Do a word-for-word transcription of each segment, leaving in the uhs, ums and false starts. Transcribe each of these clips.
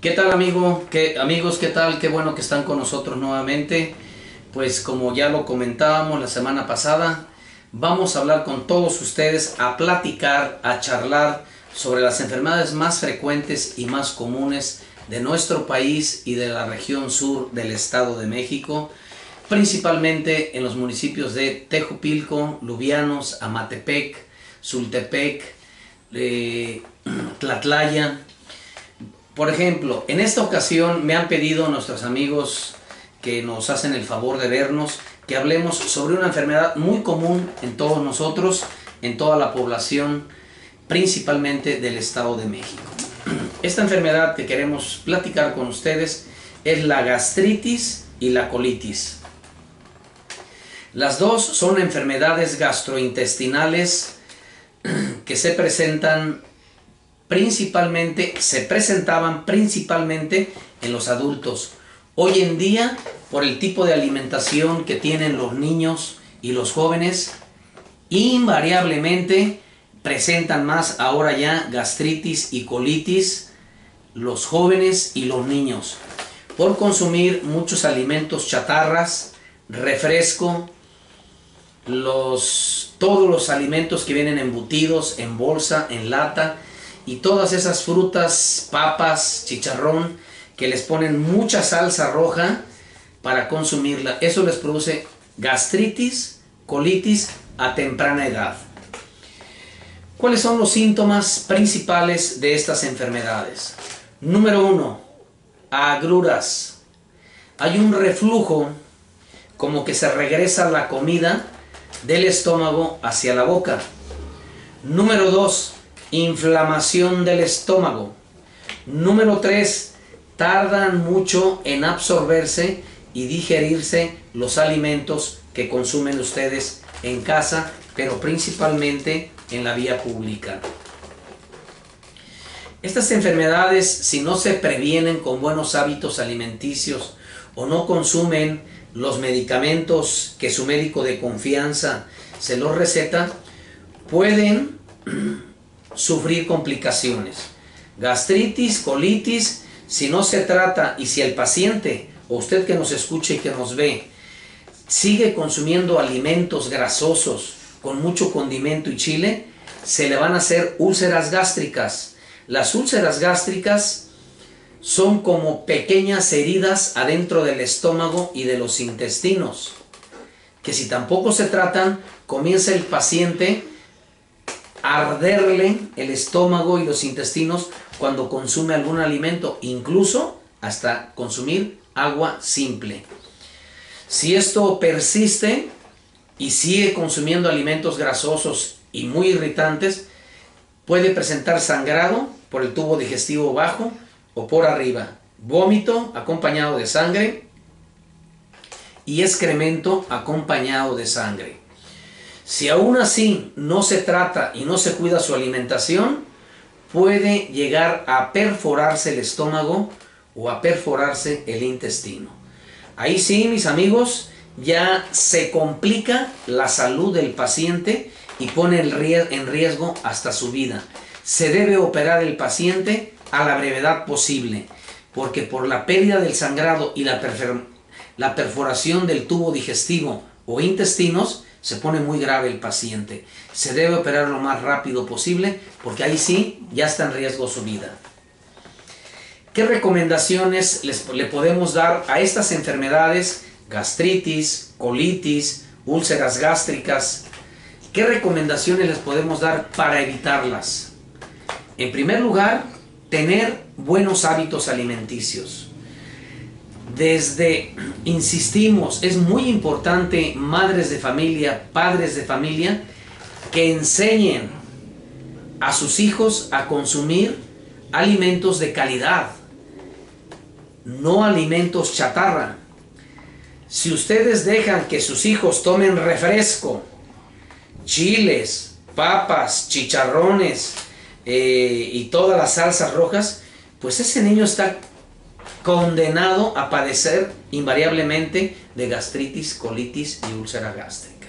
¿Qué tal amigo? ¿Qué, amigos? ¿Qué tal? Qué bueno que están con nosotros nuevamente. Pues como ya lo comentábamos la semana pasada, vamos a hablar con todos ustedes, a platicar, a charlar sobre las enfermedades más frecuentes y más comunes de nuestro país y de la región sur del Estado de México, principalmente en los municipios de Tejupilco, Lubianos, Amatepec, Sultepec, eh, Tlatlaya. Por ejemplo, en esta ocasión me han pedido nuestros amigos que nos hacen el favor de vernos que hablemos sobre una enfermedad muy común en todos nosotros, en toda la población, principalmente del Estado de México. Esta enfermedad que queremos platicar con ustedes es la gastritis y la colitis. Las dos son enfermedades gastrointestinales que se presentan principalmente, se presentaban principalmente en los adultos. Hoy en día, por el tipo de alimentación que tienen los niños y los jóvenes, invariablemente presentan más ahora ya gastritis y colitis los jóvenes y los niños, por consumir muchos alimentos chatarras, refresco, los, todos los alimentos que vienen embutidos en bolsa, en lata, y todas esas frutas, papas, chicharrón, que les ponen mucha salsa roja para consumirla. Eso les produce gastritis, colitis a temprana edad. ¿Cuáles son los síntomas principales de estas enfermedades? Número uno, agruras. Hay un reflujo, como que se regresa la comida del estómago hacia la boca. Número dos, inflamación del estómago. Número tres, tardan mucho en absorberse y digerirse los alimentos que consumen ustedes en casa, pero principalmente en la vía pública. Estas enfermedades, si no se previenen con buenos hábitos alimenticios o no consumen los medicamentos que su médico de confianza se los receta, pueden sufrir complicaciones. Gastritis, colitis, si no se trata y si el paciente o usted que nos escucha y que nos ve sigue consumiendo alimentos grasosos con mucho condimento y chile, se le van a hacer úlceras gástricas. Las úlceras gástricas son como pequeñas heridas adentro del estómago y de los intestinos, que si tampoco se tratan, comienza el paciente arderle el estómago y los intestinos cuando consume algún alimento, incluso hasta consumir agua simple. Si esto persiste y sigue consumiendo alimentos grasosos y muy irritantes, puede presentar sangrado por el tubo digestivo bajo o por arriba, vómito acompañado de sangre y excremento acompañado de sangre. Si aún así no se trata y no se cuida su alimentación, puede llegar a perforarse el estómago o a perforarse el intestino. Ahí sí, mis amigos, ya se complica la salud del paciente y pone en riesgo hasta su vida. Se debe operar el paciente a la brevedad posible, porque por la pérdida del sangrado y la, perfor la perforación del tubo digestivo o intestinos, se pone muy grave el paciente. Se debe operar lo más rápido posible porque ahí sí ya está en riesgo su vida. ¿Qué recomendaciones les, le podemos dar a estas enfermedades? Gastritis, colitis, úlceras gástricas. ¿Qué recomendaciones les podemos dar para evitarlas? En primer lugar, tener buenos hábitos alimenticios. Desde, insistimos, es muy importante, madres de familia, padres de familia, que enseñen a sus hijos a consumir alimentos de calidad, no alimentos chatarra. Si ustedes dejan que sus hijos tomen refresco, chiles, papas, chicharrones eh, y todas las salsas rojas, pues ese niño está condenado a padecer invariablemente de gastritis, colitis y úlcera gástrica.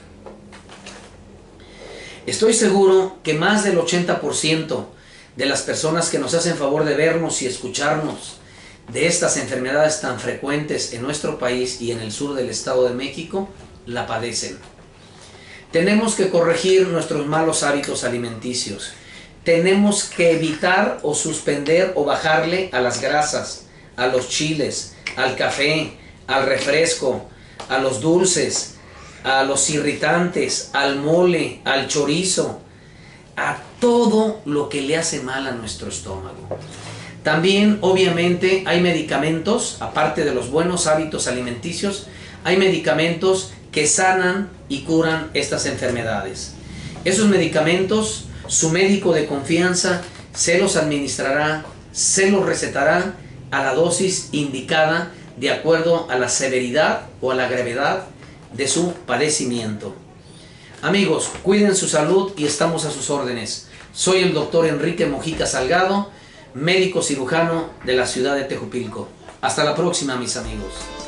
Estoy seguro que más del ochenta por ciento de las personas que nos hacen favor de vernos y escucharnos de estas enfermedades tan frecuentes en nuestro país y en el sur del Estado de México la padecen. Tenemos que corregir nuestros malos hábitos alimenticios. Tenemos que evitar o suspender o bajarle a las grasas, a los chiles, al café, al refresco, a los dulces, a los irritantes, al mole, al chorizo, a todo lo que le hace mal a nuestro estómago. También, obviamente, hay medicamentos, aparte de los buenos hábitos alimenticios, hay medicamentos que sanan y curan estas enfermedades. Esos medicamentos, su médico de confianza se los administrará, se los recetará a la dosis indicada de acuerdo a la severidad o a la gravedad de su padecimiento. Amigos, cuiden su salud y estamos a sus órdenes. Soy el doctor Enrique Mojica Salgado, médico cirujano de la ciudad de Tejupilco. Hasta la próxima, mis amigos.